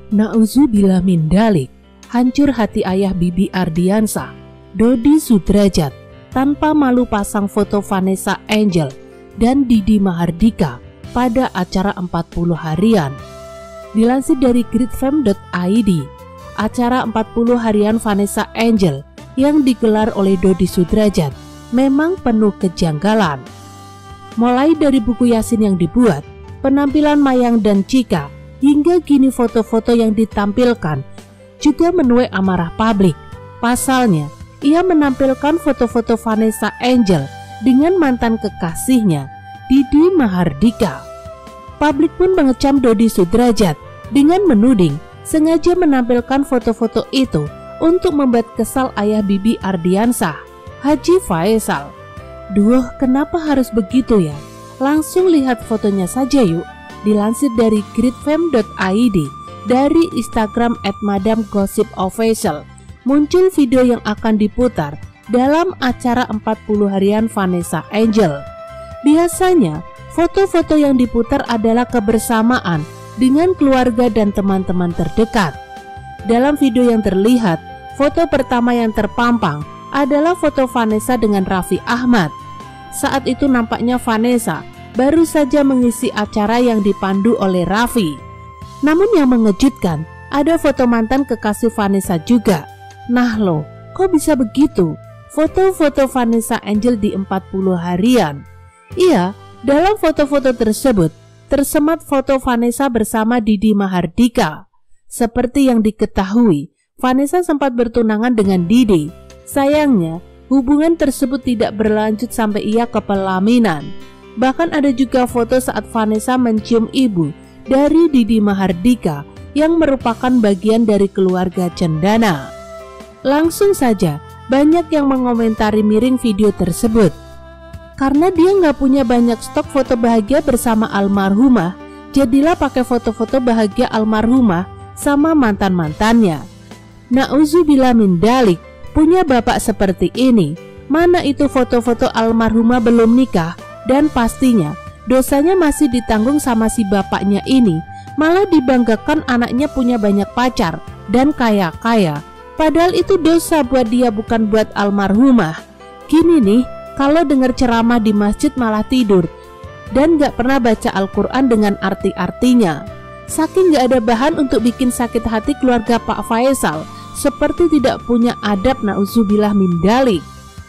Nauzubillah min dalik, hancur hati ayah Bibi Ardiansah, Dodi Sudrajat, tanpa malu pasang foto Vanessa Angel dan Didi Mahardika pada acara 40 harian. Dilansir dari gridfam.id, acara 40 harian Vanessa Angel yang digelar oleh Dodi Sudrajat memang penuh kejanggalan. Mulai dari buku Yasin yang dibuat, penampilan Mayang dan Chika, hingga kini foto-foto yang ditampilkan juga menuai amarah publik. Pasalnya, ia menampilkan foto-foto Vanessa Angel dengan mantan kekasihnya, Didi Mahardika. Publik pun mengecam Dodi Sudrajat dengan menuding sengaja menampilkan foto-foto itu untuk membuat kesal ayah Bibi Ardiansah, Haji Faisal. Duh, kenapa harus begitu ya? Langsung lihat fotonya saja yuk. Dilansir dari gridfam.id, dari Instagram @madamgossipofficial, muncul video yang akan diputar dalam acara 40 harian Vanessa Angel. Biasanya, foto-foto yang diputar adalah kebersamaan dengan keluarga dan teman-teman terdekat. Dalam video yang terlihat, foto pertama yang terpampang adalah foto Vanessa dengan Raffi Ahmad. Saat itu nampaknya Vanessa baru saja mengisi acara yang dipandu oleh Raffi. Namun yang mengejutkan, ada foto mantan kekasih Vanessa juga. Nah loh, kok bisa begitu? Foto-foto Vanessa Angel di 40 harian. Iya, dalam foto-foto tersebut tersemat foto Vanessa bersama Didi Mahardika. Seperti yang diketahui, Vanessa sempat bertunangan dengan Didi. Sayangnya, hubungan tersebut tidak berlanjut sampai ia ke pelaminan. Bahkan ada juga foto saat Vanessa mencium ibu dari Didi Mahardika yang merupakan bagian dari keluarga cendana. Langsung saja banyak yang mengomentari miring video tersebut. Karena dia nggak punya banyak stok foto bahagia bersama almarhumah, jadilah pakai foto-foto bahagia almarhumah sama mantan-mantannya. Nauzubillah min dalik, punya bapak seperti ini, mana itu foto-foto almarhumah belum nikah, dan pastinya dosanya masih ditanggung sama si bapaknya ini. Malah dibanggakan anaknya punya banyak pacar dan kaya-kaya, padahal itu dosa buat dia, bukan buat almarhumah. Gini nih, kalau dengar ceramah di masjid malah tidur dan gak pernah baca Al-Quran dengan arti-artinya. Saking gak ada bahan untuk bikin sakit hati keluarga Pak Faisal, seperti tidak punya adab. Nauzubillah min dalik.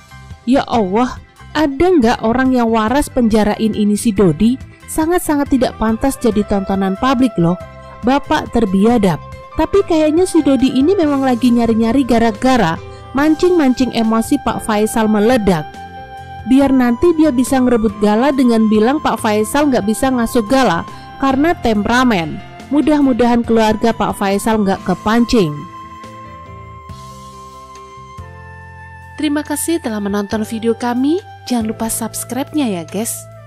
Ya Allah, ada nggak orang yang waras penjarain ini si Dodi? Sangat-sangat tidak pantas jadi tontonan publik loh. Bapak terbiadab. Tapi kayaknya si Dodi ini memang lagi nyari-nyari gara-gara mancing-mancing emosi Pak Faisal meledak. Biar nanti dia bisa ngerebut Gala dengan bilang Pak Faisal nggak bisa ngasuh Gala karena temperamen. Mudah-mudahan keluarga Pak Faisal nggak kepancing. Terima kasih telah menonton video kami. Jangan lupa subscribe-nya ya guys.